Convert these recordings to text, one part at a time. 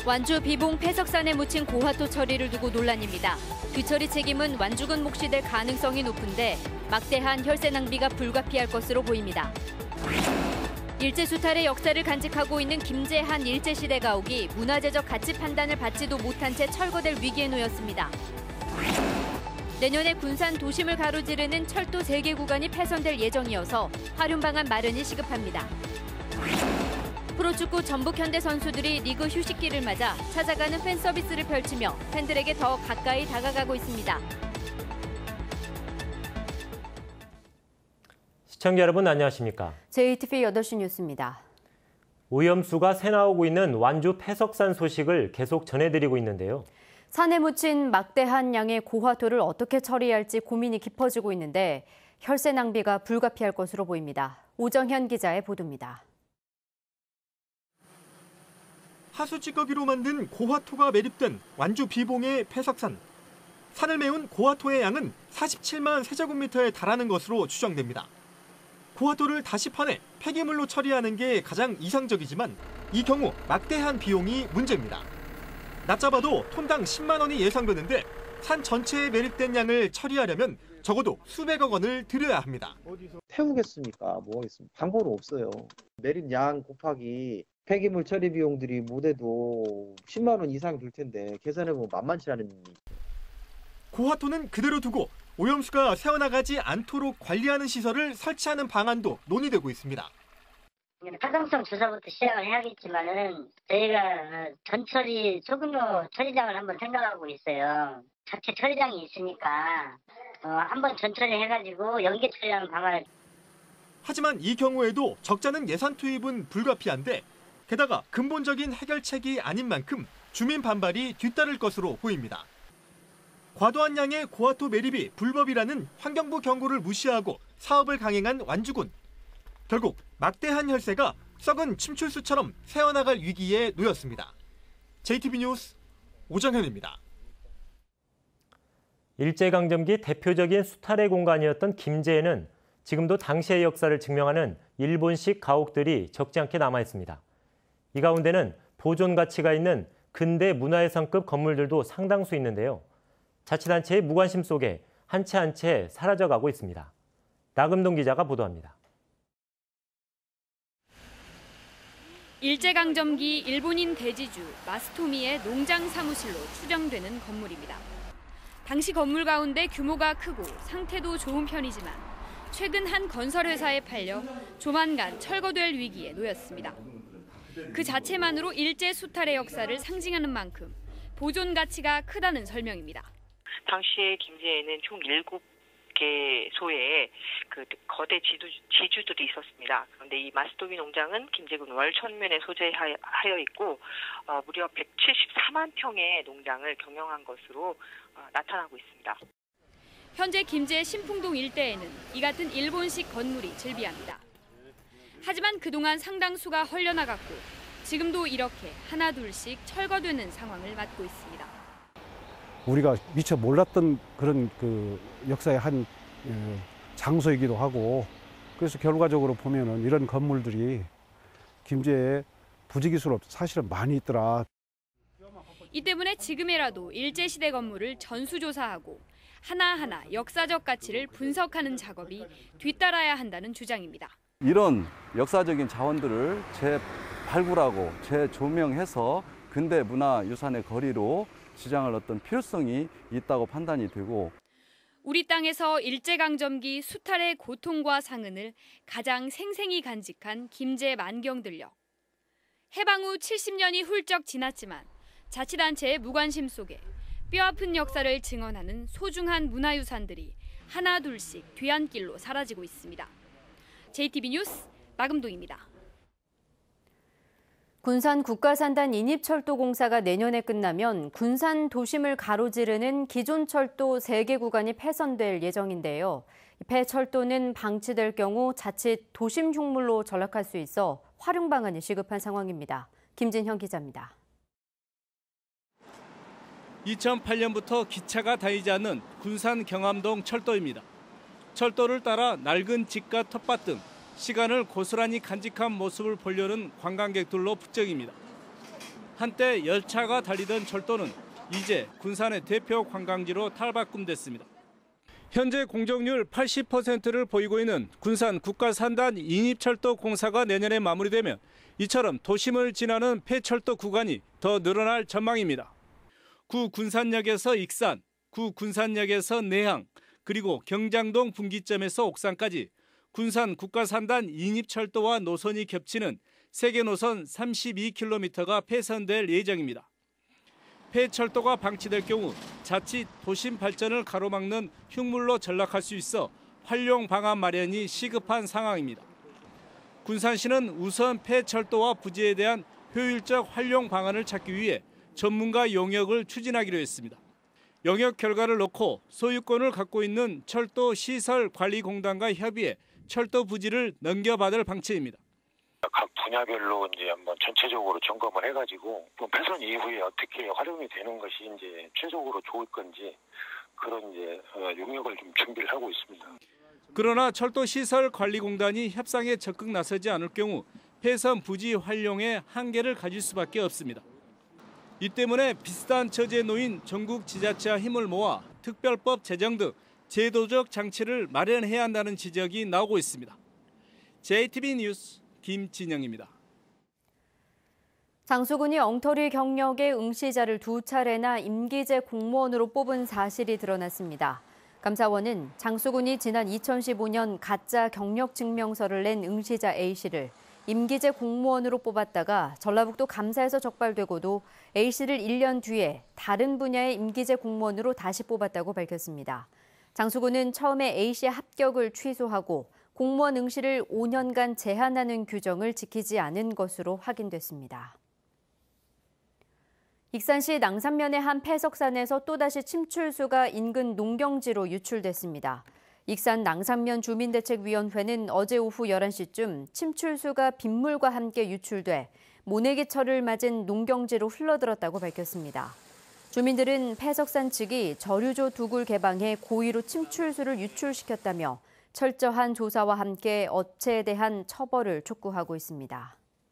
완주 비봉 폐석산에 묻힌 고화토 처리를 두고 논란입니다. 뒤처리 책임은 완주군 몫이 될 가능성이 높은데 막대한 혈세 낭비가 불가피할 것으로 보입니다. 일제 수탈의 역사를 간직하고 있는 김제한 일제시대 가옥이 문화재적 가치 판단을 받지도 못한 채 철거될 위기에 놓였습니다. 내년에 군산 도심을 가로지르는 철도 3개 구간이 폐선될 예정이어서 활용 방안 마련이 시급합니다. 프로축구 전북 현대 선수들이 리그 휴식기를 맞아 찾아가는 팬 서비스를 펼치며 팬들에게 더 가까이 다가가고 있습니다. 시청자 여러분 안녕하십니까? JTV 8시 뉴스입니다. 오염수가 새 나오고 있는 완주 폐석산 소식을 계속 전해드리고 있는데요. 산에 묻힌 막대한 양의 고화토를 어떻게 처리할지 고민이 깊어지고 있는데 혈세 낭비가 불가피할 것으로 보입니다. 오정현 기자의 보도입니다. 하수 찌꺼기로 만든 고화토가 매립된 완주 비봉의 폐석산. 산을 메운 고화토의 양은 47만 세제곱미터에 달하는 것으로 추정됩니다. 고화토를 다시 파내 폐기물로 처리하는 게 가장 이상적이지만 이 경우 막대한 비용이 문제입니다. 낮잡아도 톤당 10만 원이 예상되는데 산 전체에 매립된 양을 처리하려면 적어도 수백억 원을 들여야 합니다. 태우겠습니까? 뭐 하겠습니까? 방법은 없어요. 매립 양 곱하기 폐기물 처리 비용들이 못해도 10만 원 이상 들 텐데 계산해보면 만만치 않은 일이죠. 고화토는 그대로 두고 오염수가 새어나가지 않도록 관리하는 시설을 설치하는 방안도 논의되고 있습니다. 타당성 조사부터 시작을 해야겠지만은 저희가 전처리 소규모 처리장을 한번 생각하고 있어요. 자체 처리장이 있으니까 한번 전처리 해가지고 연계 처리하는 방안을. 하지만 이 경우에도 적잖은 예산 투입은 불가피한데 게다가 근본적인 해결책이 아닌 만큼 주민 반발이 뒤따를 것으로 보입니다. 과도한 양의 고화토 매립이 불법이라는 환경부 경고를 무시하고 사업을 강행한 완주군. 결국 막대한 혈세가 썩은 침출수처럼 새어나갈 위기에 놓였습니다. JTB 뉴스 오정현입니다. 일제강점기 대표적인 수탈의 공간이었던 김제에는 지금도 당시의 역사를 증명하는 일본식 가옥들이 적지 않게 남아있습니다. 이 가운데는 보존 가치가 있는 근대 문화유산급 건물들도 상당수 있는데요. 자치단체의 무관심 속에 한 채 한 채 사라져가고 있습니다. 나금동 기자가 보도합니다. 일제강점기 일본인 대지주 마스토미의 농장 사무실로 추정되는 건물입니다. 당시 건물 가운데 규모가 크고 상태도 좋은 편이지만 최근 한 건설회사에 팔려 조만간 철거될 위기에 놓였습니다. 그 자체만으로 일제 수탈의 역사를 상징하는 만큼 보존 가치가 크다는 설명입니다. 당시에 김제에는 총 7개소의 거대 지주들이 있었습니다. 그런데 이 마스토미 농장은 김제군 월천면에 소재하여 있고 무려 174만 평의 농장을 경영한 것으로 나타나고 있습니다. 현재 김제 신풍동 일대에는 이 같은 일본식 건물이 즐비합니다. 하지만 그동안 상당수가 헐려나갔고 지금도 이렇게 하나둘씩 철거되는 상황을 맞고 있습니다. 우리가 미처 몰랐던 그런 역사의 한 장소이기도 하고 그래서 결과적으로 보면은 이런 건물들이 김제에 부지기수로 사실은 많이 있더라. 이 때문에 지금이라도 일제시대 건물을 전수조사하고 하나하나 역사적 가치를 분석하는 작업이 뒤따라야 한다는 주장입니다. 이런 역사적인 자원들을 재발굴하고 재조명해서 근대 문화유산의 거리로 지정할 어떤 필요성이 있다고 판단이 되고 우리 땅에서 일제강점기 수탈의 고통과 상흔을 가장 생생히 간직한 김제 만경들역. 해방 후 70년이 훌쩍 지났지만 자치단체의 무관심 속에 뼈아픈 역사를 증언하는 소중한 문화유산들이 하나둘씩 뒤안길로 사라지고 있습니다. JTB 뉴스 나금동입니다. 군산 국가산단 인입철도공사가 내년에 끝나면 군산 도심을 가로지르는 기존 철도 3개 구간이 폐선될 예정인데요. 폐철도는 방치될 경우 자칫 도심 흉물로 전락할 수 있어 활용 방안이 시급한 상황입니다. 김진형 기자입니다. 2008년부터 기차가 다니지 않는 군산 경암동 철도입니다. 철도를 따라 낡은 집과 텃밭 등 시간을 고스란히 간직한 모습을 보려는 관광객들로 북적입니다. 한때 열차가 달리던 철도는 이제 군산의 대표 관광지로 탈바꿈됐습니다. 현재 공정률 80%를 보이고 있는 군산 국가산단 인입철도 공사가 내년에 마무리되면 이처럼 도심을 지나는 폐철도 구간이 더 늘어날 전망입니다. 구 군산역에서 익산, 구 군산역에서 내항, 그리고 경장동 분기점에서 옥산까지 군산 국가산단 인입철도와 노선이 겹치는 세계 노선 32km가 폐선될 예정입니다. 폐철도가 방치될 경우 자칫 도심 발전을 가로막는 흉물로 전락할 수 있어 활용 방안 마련이 시급한 상황입니다. 군산시는 우선 폐철도와 부지에 대한 효율적 활용 방안을 찾기 위해 전문가 용역을 추진하기로 했습니다. 영역 결과를 놓고 소유권을 갖고 있는 철도시설관리공단과 협의해 철도 부지를 넘겨받을 방침입니다. 각 분야별로 이제 한번 전체적으로 점검을 해가지고 폐선 이후에 어떻게 활용이 되는 것이 이제 최적으로 좋을 건지 그런 이제 용역을 좀 준비를 하고 있습니다. 그러나 철도시설관리공단이 협상에 적극 나서지 않을 경우 폐선 부지 활용에 한계를 가질 수밖에 없습니다. 이 때문에 비슷한 처지에 놓인 전국 지자체와 힘을 모아 특별법 제정 등 제도적 장치를 마련해야 한다는 지적이 나오고 있습니다. JTBC 뉴스 김진영입니다. 장수군이 엉터리 경력의 응시자를 2차례나 임기제 공무원으로 뽑은 사실이 드러났습니다. 감사원은 장수군이 지난 2015년 가짜 경력증명서를 낸 응시자 A씨를 임기제 공무원으로 뽑았다가 전라북도 감사에서 적발되고도 A씨를 1년 뒤에 다른 분야의 임기제 공무원으로 다시 뽑았다고 밝혔습니다. 장수군은 처음에 A씨의 합격을 취소하고 공무원 응시를 5년간 제한하는 규정을 지키지 않은 것으로 확인됐습니다. 익산시 낭산면의 한 폐석산에서 또다시 침출수가 인근 농경지로 유출됐습니다. 익산 낭산면 주민대책위원회는 어제 오후 11시쯤 침출수가 빗물과 함께 유출돼 모내기철을 맞은 농경지로 흘러들었다고 밝혔습니다. 주민들은 폐석산 측이 저류조 2굴 개방해 고의로 침출수를 유출시켰다며 철저한 조사와 함께 업체에 대한 처벌을 촉구하고 있습니다.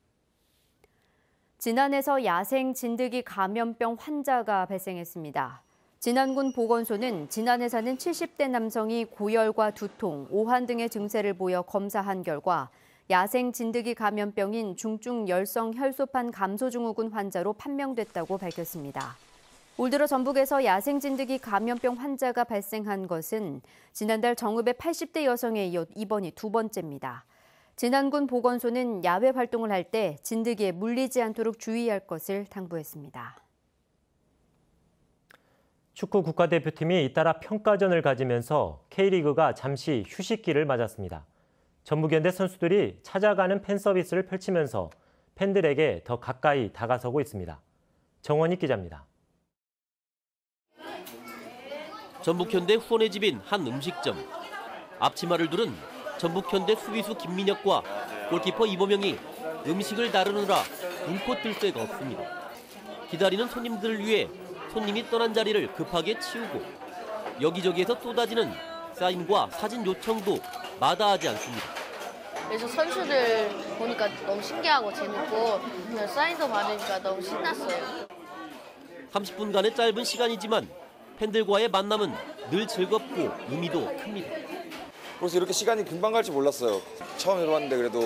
진안에서 야생 진드기 감염병 환자가 발생했습니다. 진안군 보건소는 진안에 사는 70대 남성이 고열과 두통, 오한 등의 증세를 보여 검사한 결과 야생 진드기 감염병인 중증 열성 혈소판 감소증후군 환자로 판명됐다고 밝혔습니다. 올 들어 전북에서 야생 진드기 감염병 환자가 발생한 것은 지난달 정읍의 80대 여성에 이어 이번이 2번째입니다. 진안군 보건소는 야외 활동을 할 때 진드기에 물리지 않도록 주의할 것을 당부했습니다. 축구 국가대표팀이 잇따라 평가전을 가지면서 K리그가 잠시 휴식기를 맞았습니다. 전북현대 선수들이 찾아가는 팬 서비스를 펼치면서 팬들에게 더 가까이 다가서고 있습니다. 정원익 기자입니다. 전북현대 후원의 집인 한 음식점. 앞치마를 두른 전북현대 수비수 김민혁과 골키퍼 이범영이 음식을 나르느라 눈코 뜰 새가 없습니다. 기다리는 손님들을 위해 손님이 떠난 자리를 급하게 치우고 여기저기에서 쏟아지는 사인과 사진 요청도 마다하지 않습니다. 그래서 선수들 보니까 너무 신기하고 재밌고 사인도 받으니까 너무 신났어요. 30분간의 짧은 시간이지만 팬들과의 만남은 늘 즐겁고 의미도 큽니다. 그래서 이렇게 시간이 금방 갈지 몰랐어요. 처음 해봤는데 그래도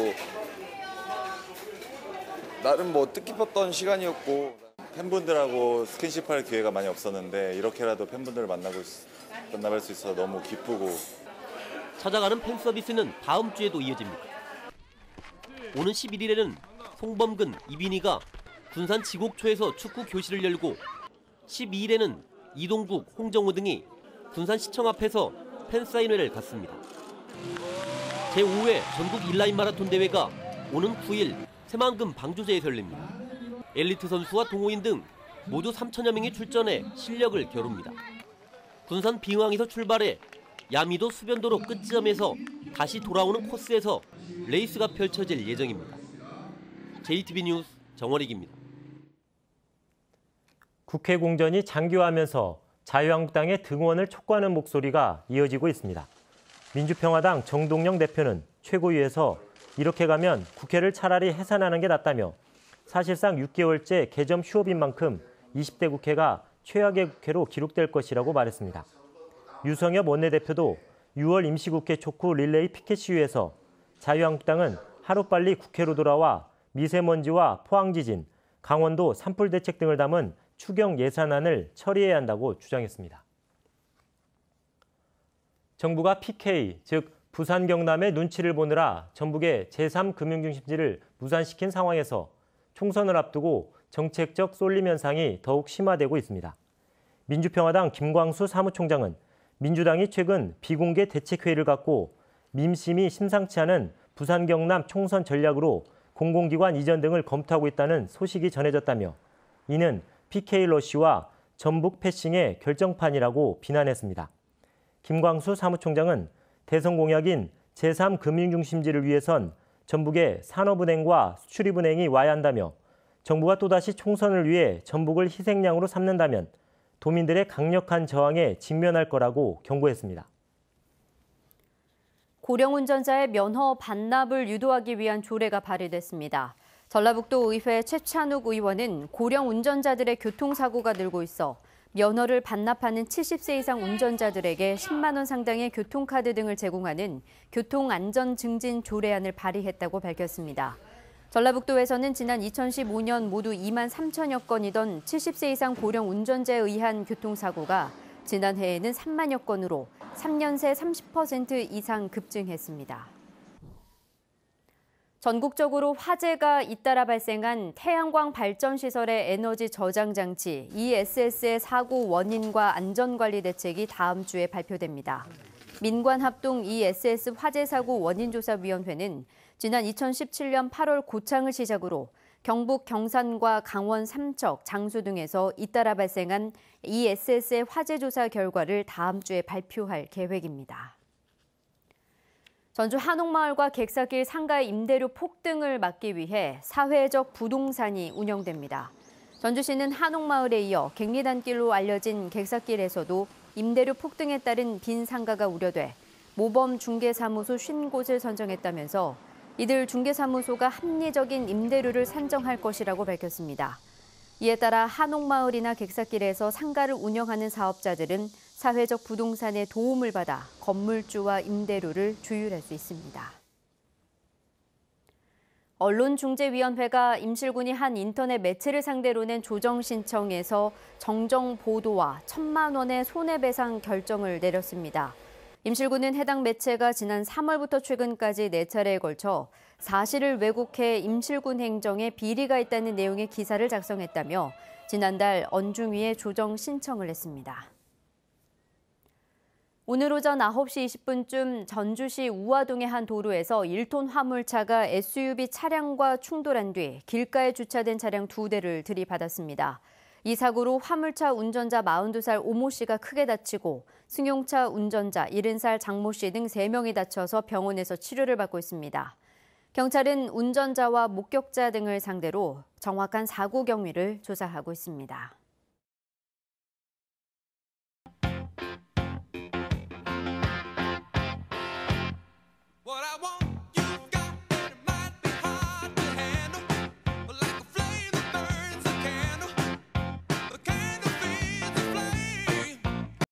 나름 뭐 뜻깊었던 시간이었고 팬분들하고 스킨십할 기회가 많이 없었는데 이렇게라도 팬분들을 만나뵐 수 있어서 너무 기쁘고 찾아가는 팬 서비스는 다음 주에도 이어집니다. 오는 11일에는 송범근, 이빈희가 군산 지곡초에서 축구 교실을 열고 12일에는 이동국, 홍정호 등이 군산시청 앞에서 팬사인회를 갖습니다. 제5회 전국 인라인 마라톤 대회가 오는 9일 새만금 방조제에서 열립니다. 엘리트 선수와 동호인 등 모두 3천여 명이 출전해 실력을 겨룹니다. 군산 빙항에서 출발해 야미도 수변도로 끝지점에서 다시 돌아오는 코스에서 레이스가 펼쳐질 예정입니다. JTBC 뉴스 정원익입니다. 국회 공전이 장기화하면서 자유한국당의 등원을 촉구하는 목소리가 이어지고 있습니다. 민주평화당 정동영 대표는 최고위에서 이렇게 가면 국회를 차라리 해산하는 게 낫다며 사실상 6개월째 개점 휴업인 만큼 20대 국회가 최악의 국회로 기록될 것이라고 말했습니다. 유성엽 원내대표도 6월 임시국회 촉구 릴레이 피켓 시위에서 자유한국당은 하루빨리 국회로 돌아와 미세먼지와 포항지진, 강원도 산불 대책 등을 담은 추경 예산안을 처리해야 한다고 주장했습니다. 정부가 PK, 즉 부산 경남의 눈치를 보느라 전북의 제3금융중심지를 무산시킨 상황에서 총선을 앞두고 정책적 쏠림 현상이 더욱 심화되고 있습니다. 민주평화당 김광수 사무총장은 민주당이 최근 비공개 대책회의를 갖고 민심이 심상치 않은 부산 경남 총선 전략으로 공공기관 이전 등을 검토하고 있다는 소식이 전해졌다며 이는 PK 러시와 전북 패싱의 결정판이라고 비난했습니다. 김광수 사무총장은 대선 공약인 제3금융중심지를 위해선 전북에 산업은행과 수출입은행이 와야 한다며 정부가 또다시 총선을 위해 전북을 희생양으로 삼는다면 도민들의 강력한 저항에 직면할 거라고 경고했습니다. 고령운전자의 면허 반납을 유도하기 위한 조례가 발의됐습니다. 전라북도 의회 최찬욱 의원은 고령운전자들의 교통사고가 늘고 있어 면허를 반납하는 70세 이상 운전자들에게 10만 원 상당의 교통카드 등을 제공하는 교통안전증진 조례안을 발의했다고 밝혔습니다. 전라북도에서는 지난 2015년 모두 2만 3천여 건이던 70세 이상 고령 운전자에 의한 교통사고가 지난해에는 3만여 건으로 3년 새 30% 이상 급증했습니다. 전국적으로 화재가 잇따라 발생한 태양광 발전 시설의 에너지 저장 장치 ESS의 사고 원인과 안전관리 대책이 다음 주에 발표됩니다. 민관합동 ESS 화재사고 원인조사위원회는 지난 2017년 8월 고창을 시작으로 경북 경산과 강원 삼척, 장수 등에서 잇따라 발생한 ESS의 화재 조사 결과를 다음 주에 발표할 계획입니다. 전주 한옥마을과 객사길 상가의 임대료 폭등을 막기 위해 사회적 부동산이 운영됩니다. 전주시는 한옥마을에 이어 객리단길로 알려진 객사길에서도 임대료 폭등에 따른 빈 상가가 우려돼 모범 중개사무소 50곳을 선정했다면서 이들 중개사무소가 합리적인 임대료를 산정할 것이라고 밝혔습니다. 이에 따라 한옥마을이나 객사길에서 상가를 운영하는 사업자들은 사회적 부동산의 도움을 받아 건물주와 임대료를 조율할 수 있습니다. 언론중재위원회가 임실군이 한 인터넷 매체를 상대로 낸 조정 신청에서 정정 보도와 1,000만 원의 손해배상 결정을 내렸습니다. 임실군은 해당 매체가 지난 3월부터 최근까지 4차례에 걸쳐 사실을 왜곡해 임실군 행정에 비리가 있다는 내용의 기사를 작성했다며 지난달 언중위에 조정 신청을 했습니다. 오늘 오전 9시 20분쯤 전주시 우화동의 한 도로에서 1톤 화물차가 SUV 차량과 충돌한 뒤 길가에 주차된 차량 2대를 들이받았습니다. 이 사고로 화물차 운전자 42살 오모 씨가 크게 다치고 승용차 운전자 70살 장모 씨 등 3명이 다쳐서 병원에서 치료를 받고 있습니다. 경찰은 운전자와 목격자 등을 상대로 정확한 사고 경위를 조사하고 있습니다.